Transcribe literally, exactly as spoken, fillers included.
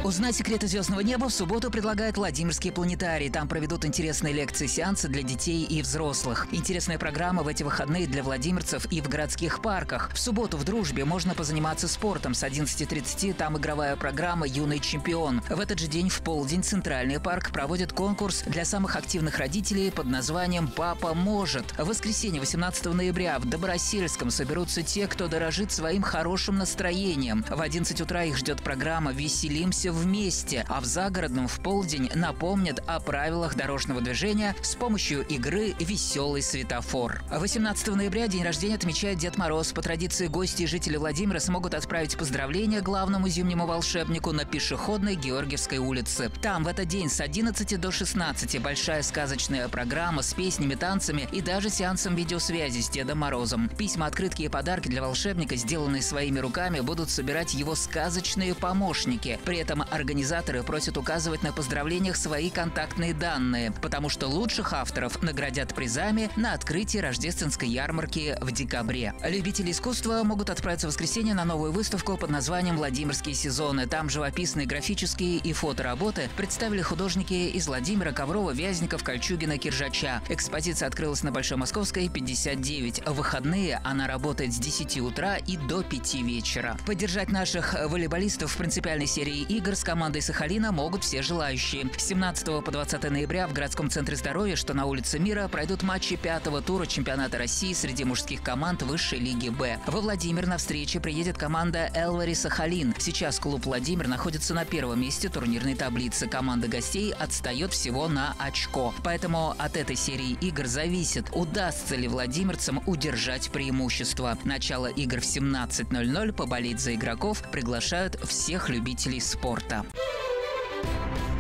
Узнать секреты звездного неба в субботу предлагает Владимирский планетарий. Там проведут интересные лекции-сеансы для детей и взрослых. Интересная программа в эти выходные для владимирцев и в городских парках. В субботу в Дружбе можно позаниматься спортом. С одиннадцати тридцати там игровая программа «Юный чемпион». В этот же день в полдень Центральный парк проводит конкурс для самых активных родителей под названием «Папа может». В воскресенье восемнадцатого ноября в Добросельском соберутся те, кто дорожит своим хорошим настроением. В одиннадцать утра их ждет программа «Веселимся вместе», а в Загородном в полдень напомнят о правилах дорожного движения с помощью игры «Веселый светофор». восемнадцатого ноября день рождения отмечает Дед Мороз. По традиции гости и жители Владимира смогут отправить поздравления главному зимнему волшебнику на пешеходной Георгиевской улице. Там в этот день с одиннадцати до шестнадцати большая сказочная программа с песнями, танцами и даже сеансом видеосвязи с Дедом Морозом. Письма, открытки и подарки для волшебника, сделанные своими руками, будут собирать его сказочные помощники. При этом организаторы просят указывать на поздравлениях свои контактные данные, потому что лучших авторов наградят призами на открытии рождественской ярмарки в декабре. Любители искусства могут отправиться в воскресенье на новую выставку под названием «Владимирские сезоны». Там живописные, графические и фотоработы представили художники из Владимира, Коврова, Вязников, Кольчугина, Киржача. Экспозиция открылась на Большой Московской, пятьдесят девять. В выходные она работает с десяти утра и до пяти вечера. Поддержать наших волейболистов в принципиальной серии игр с командой Сахалина могут все желающие. С семнадцатого по двадцатое ноября в городском центре здоровья, что на улице Мира, пройдут матчи пятого тура чемпионата России среди мужских команд высшей лиги Б. Во Владимир на встрече приедет команда Элвари Сахалин. Сейчас клуб Владимир находится на первом месте турнирной таблицы. Команда гостей отстает всего на очко. Поэтому от этой серии игр зависит, удастся ли владимирцам удержать преимущество. Начало игр в семнадцать ноль ноль. Поболеть за игроков приглашают всех любителей спорта.